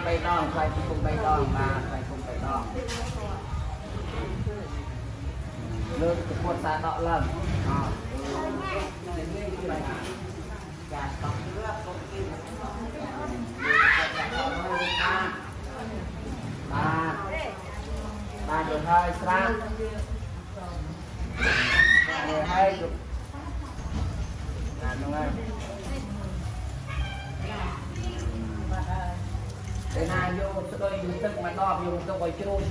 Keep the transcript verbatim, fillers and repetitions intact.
con bay đòn xoay cùng bay đòn mà xoay cùng bay đòn lương cái cuộn xa đọ lần ba ba được hơi sang mười hai chục là đúng không đây này vô tôi dùng tức mà đo dùng tôi quay chui